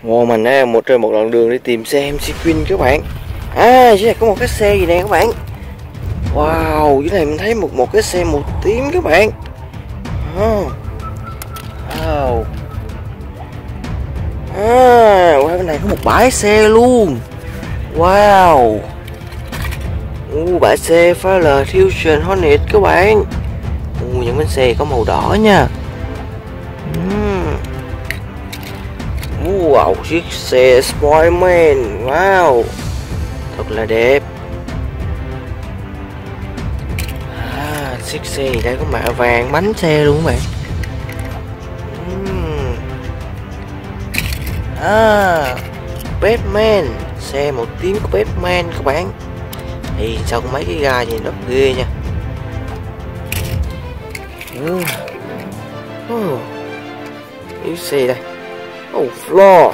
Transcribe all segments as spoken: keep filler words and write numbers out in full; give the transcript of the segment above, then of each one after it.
Wow, mình đang một trên một đoạn đường đi tìm xe em xê Queen các bạn. À, dưới này có một cái xe gì nè các bạn. Wow, dưới này mình thấy một một cái xe màu tím các bạn. Oh. Wow. À, qua bên này có một bãi xe luôn. Wow. Uh, bãi xe Fire Fusion Hornet các bạn. Uh, những bánh xe có màu đỏ nha. Uhm. Wow, chiếc xe Spiderman. Wow, thật là đẹp. À, chiếc xe này đây có mạ vàng bánh xe luôn các bạn. Uhm. À, Batman, xe màu tím của Batman các bạn. Thì sao có mấy cái gai gì rất ghê nha. Uh. Uh. Cái xe đây. Oh, floor.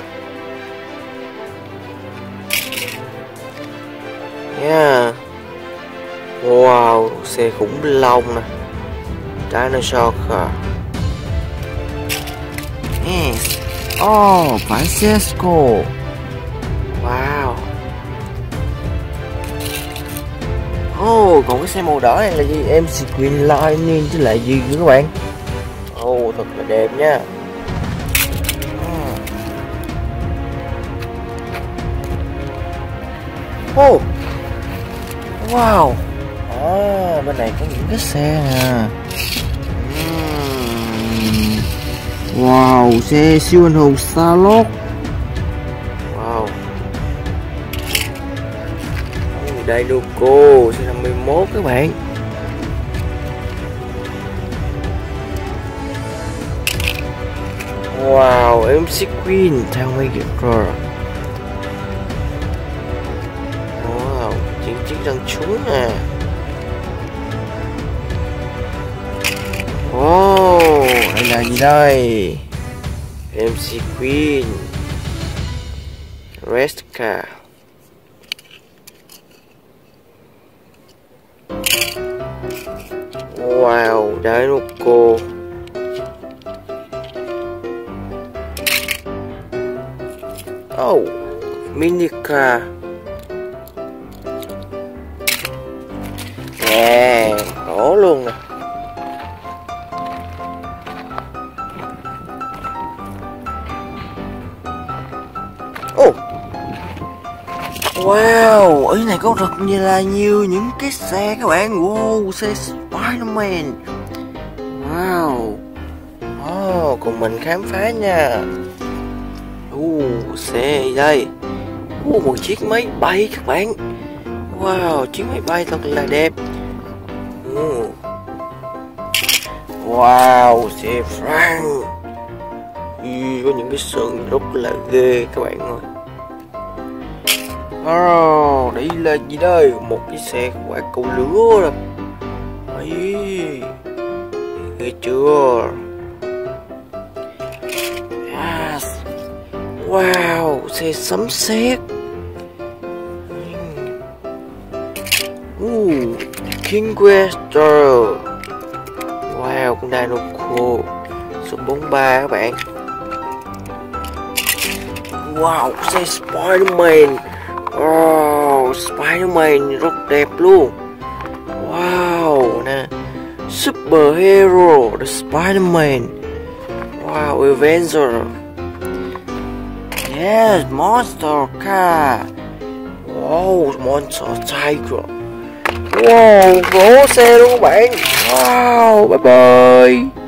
Yeah. Wow, xe khủng long nè. Dinosaur car. Yes. Oh, Francesco. Wow. Oh, còn cái xe màu đỏ này là gì? em xê Queen Lightning chứ lại gì nữa các bạn? Oh, thật là đẹp nha. Oh. Wow. À, bên này có những cái xe nè. uhm. Wow, xe siêu anh hùng Starlord. Wow. Đây logo xe năm mươi mốt các bạn. Wow, em xê Queen theo ngay rồi. Wow, chiếc chiếc răng trúng nè. Wow, đây là gì đây? em xê Queen Rest Car. Wow, Dinoco. Oh, mini car. Nè, nổ luôn nè. Oh. Wow, ở này có rất như là nhiều những cái xe các bạn. Wow, xe Spiderman. Wow. Oh, cùng mình khám phá nha. Uh, xe đây. Uh, một chiếc máy bay các bạn. Wow, chiếc máy bay thật là đẹp. Uh. Wow, xe Frank. Uh, có những cái sườn rất là ghê các bạn ơi. Oh, đây là gì đây? Một cái xe quả cầu lửa rồi. Ây, ghê chưa? Yes. Wow, xe sấm sét. Uh, King Quester. Wow, con Dinoco số bốn mươi ba các bạn. Wow, xe Spiderman. Wow, Spiderman rất đẹp luôn. Wow, nè, Superhero, the Spiderman. Wow, Avenger. Yes, Monster Car. Wow, Monster Tiger. Wow, vỗ xe luôn các bạn. Wow, bye bye.